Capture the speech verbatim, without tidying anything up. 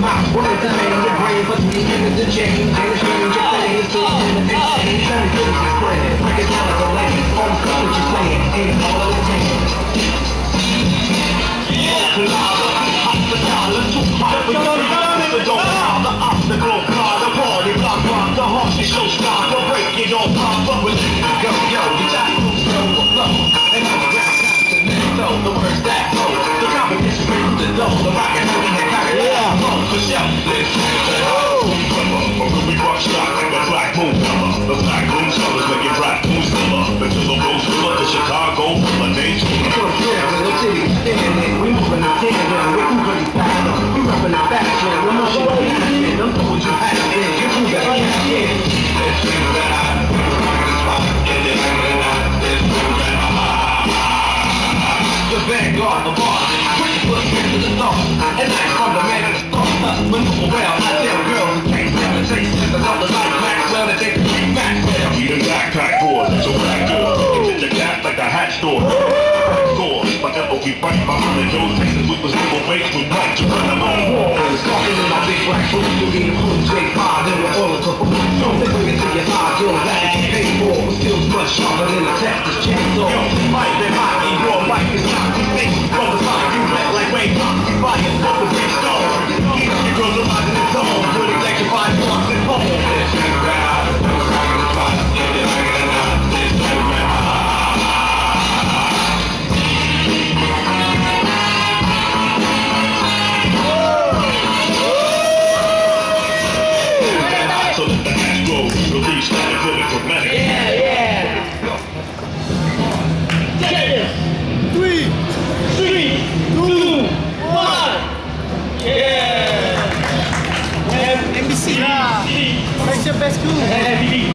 my words that made your brain, but these niggas to change. Ain't a strange thing, it's still in the big change. Trying to get it spread, break it down like a lane. All the stuff that you're saying ain't all of the things. Yeah, hospital, too hot for you. The door, the obstacle, the party, block, block, the heart, the show stop, the break it all pop up with you. Go, yo, the jack moves, go, flow. And I'm the rap continent, so the words that flow. The competition brings the dough, the rocket moving and back it up. For sure, let's get it on. We rock shot like a black moon. The black moon colors make it black moon summer. Until the rose fill up to Chicago, full of nature. Come here, little city, standing. We moving the tandem, we're moving fast. We rubbing the back, we're moving the back. I'm doing you have in, you move that cash in. Let's bring it out. The vanguard, the bar, quick to put into the thought. And I come the man in the thought. Maneuver well, I tell girls who can't stand the taste. Cause I'm the light Maxwell that they can bring Maxwell. Eat a backpack boys, so back door. Hit the gap like a hat store. Store, but never we fight behind the nose. Faces with the single weights we fight to run them on walls. Talking in my big black boots, you need a food, J five, then we're all to food. Don't think we get to your side, you'll have to get paid for. We're still much sharper than a Texas chainsaw. Yo, might be hot in your life, it's not too late. From the time you wet like rain, you fire for the big storm. Keep your girls alive in the zone, good electrified blocks and home. Let's get it out, let's rock the spot, get it out, let's get it out. So let the hash grow, release that really dramatic. Yeah, yeah. Check Three, three, two, one. Yeah. M B C. That's your best crew.